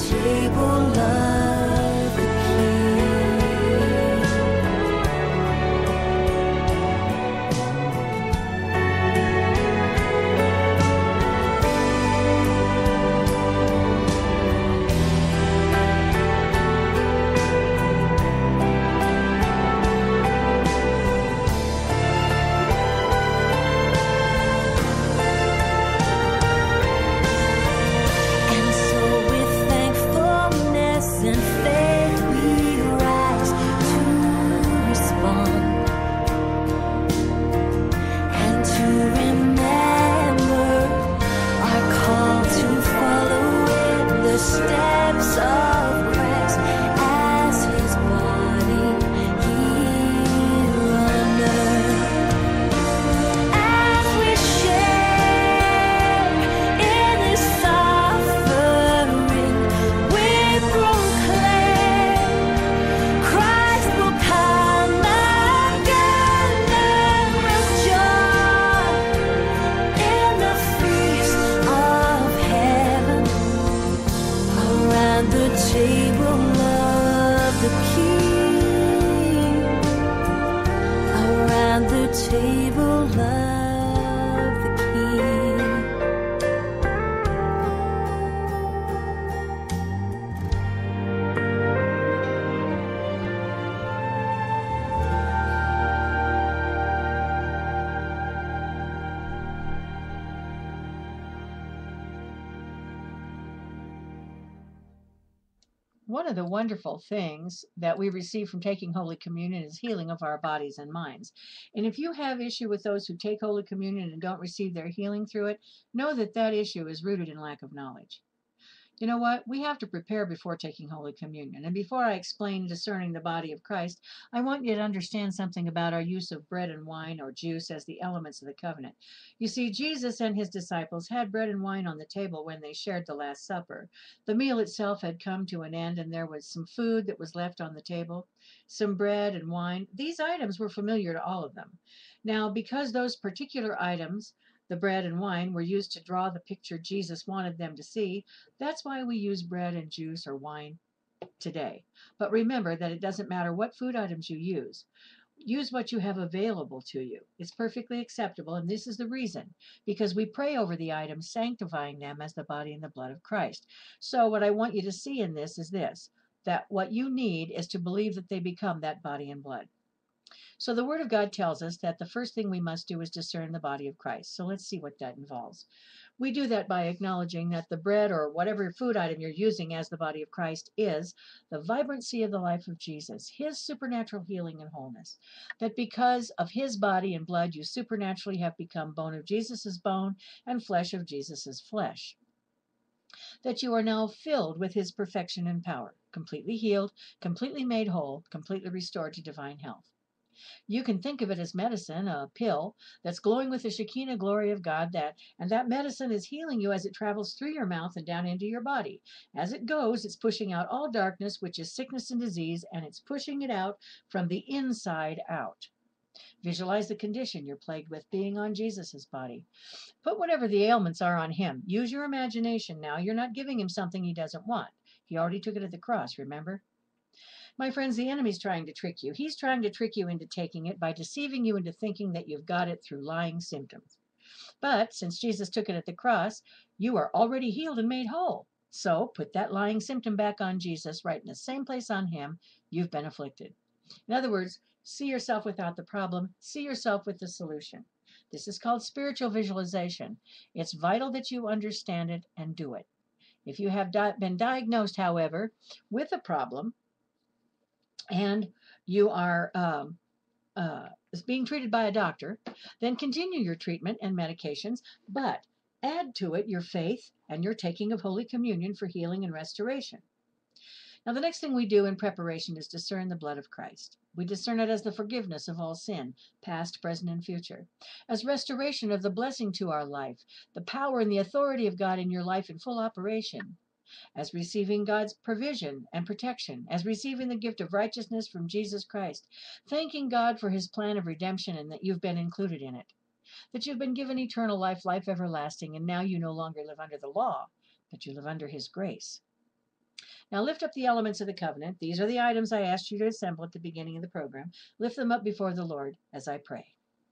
table of the One of the wonderful things that we receive from taking Holy Communion is healing of our bodies and minds. And if you have issue with those who take Holy Communion and don't receive their healing through it, know that that issue is rooted in lack of knowledge. You know what? We have to prepare before taking Holy Communion. And before I explain discerning the body of Christ, I want you to understand something about our use of bread and wine or juice as the elements of the covenant. You see, Jesus and his disciples had bread and wine on the table when they shared the Last Supper. The meal itself had come to an end, and there was some food that was left on the table, some bread and wine. These items were familiar to all of them. Now, because those particular items, the bread and wine, were used to draw the picture Jesus wanted them to see, that's why we use bread and juice or wine today. But remember that it doesn't matter what food items you use. Use what you have available to you. It's perfectly acceptable, and this is the reason, because we pray over the items, sanctifying them as the body and the blood of Christ. So what I want you to see in this is this, that what you need is to believe that they become that body and blood. So the Word of God tells us that the first thing we must do is discern the body of Christ. So let's see what that involves. We do that by acknowledging that the bread or whatever food item you're using as the body of Christ is the vibrancy of the life of Jesus, his supernatural healing and wholeness. That because of his body and blood, you supernaturally have become bone of Jesus's bone and flesh of Jesus's flesh. That you are now filled with his perfection and power, completely healed, completely made whole, completely restored to divine health. You can think of it as medicine, a pill that's glowing with the Shekinah glory of God, that and that medicine is healing you as it travels through your mouth and down into your body. As it goes, it's pushing out all darkness, which is sickness and disease, and it's pushing it out from the inside out. Visualize the condition you're plagued with being on Jesus's body. Put whatever the ailments are on him. Use your imagination now. You're not giving him something he doesn't want. He already took it at the cross, remember? My friends, the enemy's trying to trick you. He's trying to trick you into taking it by deceiving you into thinking that you've got it through lying symptoms. But since Jesus took it at the cross, you are already healed and made whole. So put that lying symptom back on Jesus, right in the same place on him you've been afflicted. In other words, see yourself without the problem. See yourself with the solution. This is called spiritual visualization. It's vital that you understand it and do it. If you have di- been diagnosed, however, with a problem, and you are um, uh, being treated by a doctor, then continue your treatment and medications, but add to it your faith and your taking of Holy Communion for healing and restoration. Now, the next thing we do in preparation is discern the blood of Christ. We discern it as the forgiveness of all sin, past, present, and future, as restoration of the blessing to our life, the power and the authority of God in your life in full operation, as receiving God's provision and protection, as receiving the gift of righteousness from Jesus Christ, thanking God for his plan of redemption and that you've been included in it, that you've been given eternal life, life everlasting, and now you no longer live under the law, but you live under his grace. Now lift up the elements of the covenant. These are the items I asked you to assemble at the beginning of the program. Lift them up before the Lord as I pray.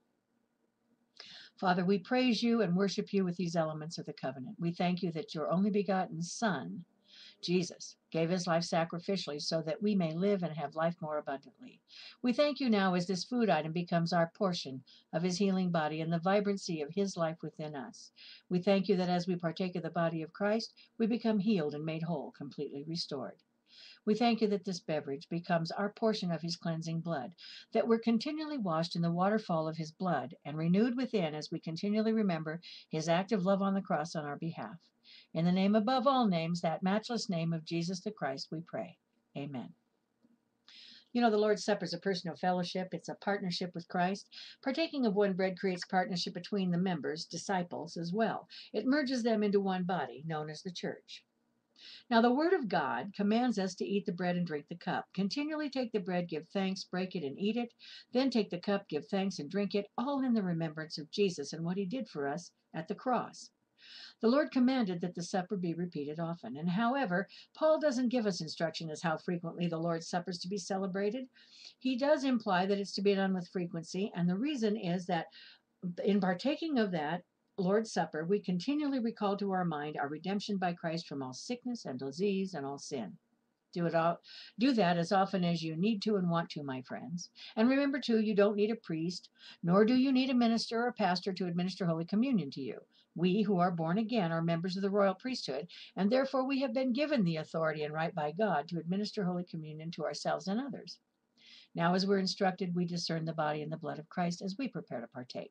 Father, we praise you and worship you with these elements of the covenant. We thank you that your only begotten Son, Jesus, gave his life sacrificially so that we may live and have life more abundantly. We thank you now as this food item becomes our portion of his healing body and the vibrancy of his life within us. We thank you that as we partake of the body of Christ, we become healed and made whole, completely restored. We thank you that this beverage becomes our portion of his cleansing blood, that we're continually washed in the waterfall of his blood and renewed within as we continually remember his act of love on the cross on our behalf. In the name above all names, that matchless name of Jesus the Christ, we pray. Amen. You know, the Lord's Supper is a personal fellowship. It's a partnership with Christ. Partaking of one bread creates partnership between the members, disciples, as well. It merges them into one body, known as the church. Now, the Word of God commands us to eat the bread and drink the cup. Continually take the bread, give thanks, break it, and eat it. Then take the cup, give thanks, and drink it, all in the remembrance of Jesus and what he did for us at the cross. The Lord commanded that the supper be repeated often. And however, Paul doesn't give us instruction as how frequently the Lord's Supper is to be celebrated. He does imply that it's to be done with frequency. And the reason is that in partaking of that Lord's Supper, we continually recall to our mind our redemption by Christ from all sickness and disease and all sin. Do it all, do that as often as you need to and want to, my friends. And remember, too, you don't need a priest, nor do you need a minister or pastor to administer Holy Communion to you. We who are born again are members of the royal priesthood, and therefore we have been given the authority and right by God to administer Holy Communion to ourselves and others. Now, as we're instructed, we discern the body and the blood of Christ as we prepare to partake.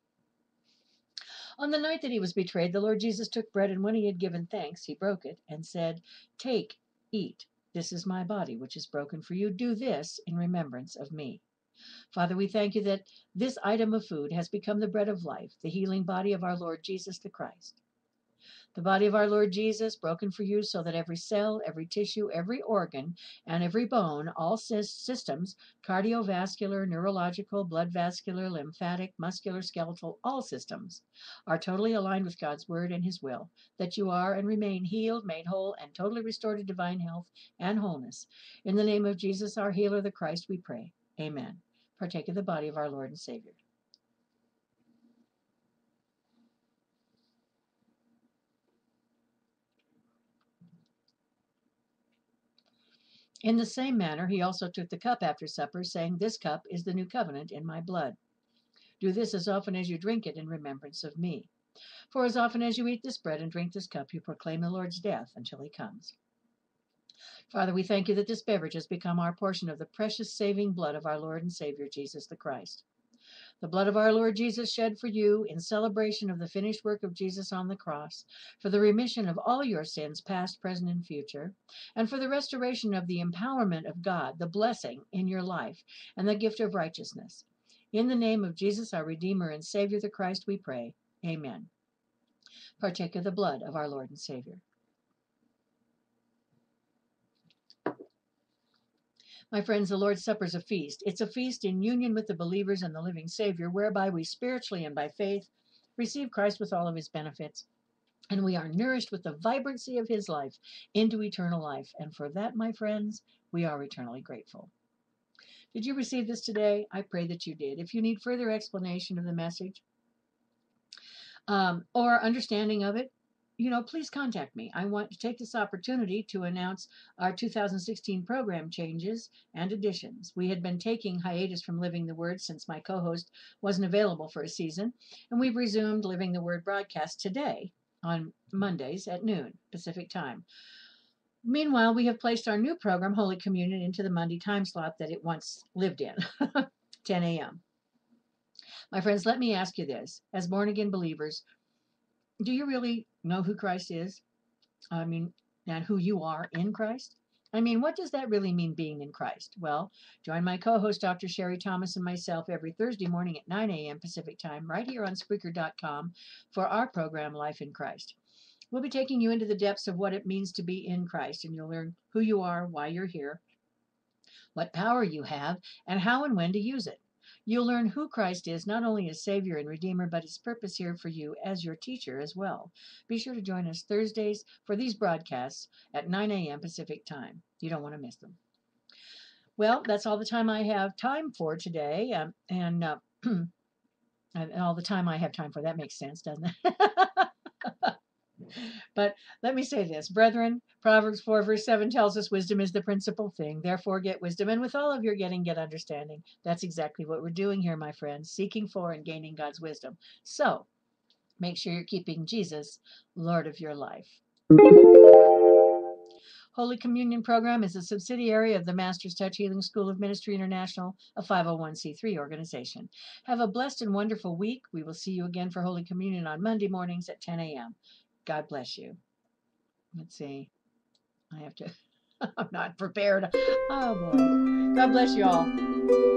On the night that he was betrayed, the Lord Jesus took bread, and when he had given thanks, he broke it and said, "Take, eat. This is my body, which is broken for you. Do this in remembrance of me." Father, we thank you that this item of food has become the bread of life, the healing body of our Lord Jesus the Christ. The body of our Lord Jesus, broken for you so that every cell, every tissue, every organ, and every bone, all systems, cardiovascular, neurological, blood vascular, lymphatic, muscular, skeletal, all systems, are totally aligned with God's word and his will, that you are and remain healed, made whole, and totally restored to divine health and wholeness. In the name of Jesus, our healer, the Christ, we pray. Amen. Partake of the body of our Lord and Savior. In the same manner, he also took the cup after supper, saying, "This cup is the new covenant in my blood. Do this as often as you drink it in remembrance of me. For as often as you eat this bread and drink this cup, you proclaim the Lord's death until he comes." Father, we thank you that this beverage has become our portion of the precious saving blood of our Lord and Savior, Jesus the Christ. The blood of our Lord Jesus shed for you in celebration of the finished work of Jesus on the cross, for the remission of all your sins, past, present, and future, and for the restoration of the empowerment of God, the blessing in your life, and the gift of righteousness. In the name of Jesus, our Redeemer and Savior, the Christ, we pray. Amen. Partake of the blood of our Lord and Savior. My friends, the Lord's Supper is a feast. It's a feast in union with the believers and the living Savior, whereby we spiritually and by faith receive Christ with all of his benefits, and we are nourished with the vibrancy of his life into eternal life. And for that, my friends, we are eternally grateful. Did you receive this today? I pray that you did. If you need further explanation of the message um, or understanding of it, you know, please contact me. I want to take this opportunity to announce our two thousand sixteen program changes and additions. We had been taking hiatus from Living the Word since my co-host wasn't available for a season, and we've resumed Living the Word broadcast today on Mondays at noon Pacific time. Meanwhile, we have placed our new program, Holy Communion, into the Monday time slot that it once lived in, ten a m My friends, let me ask you this. As born-again believers, do you really know who Christ is? I mean, and who you are in Christ? I mean, what does that really mean, being in Christ? Well, join my co-host, Doctor Sherry Thomas, and myself every Thursday morning at nine a m Pacific time, right here on Spreaker dot com for our program, Life in Christ. We'll be taking you into the depths of what it means to be in Christ, and you'll learn who you are, why you're here, what power you have, and how and when to use it. You'll learn who Christ is, not only as Savior and Redeemer, but his purpose here for you as your teacher as well. Be sure to join us Thursdays for these broadcasts at nine a.m. Pacific time. You don't want to miss them. Well, that's all the time I have time for today. Um, and, uh, and all the time I have time for. That makes sense, doesn't it? But let me say this, brethren, Proverbs four verse seven tells us wisdom is the principal thing. Therefore get wisdom, and with all of your getting, get understanding. That's exactly what we're doing here, my friends, seeking for and gaining God's wisdom. So make sure you're keeping Jesus Lord of your life. Holy Communion Program is a subsidiary of the Master's Touch Healing School of Ministry International, a five oh one c three organization. Have a blessed and wonderful week. We will see you again for Holy Communion on Monday mornings at ten a.m. God bless you. Let's see. I have to, I'm not prepared. Oh boy. God bless you all.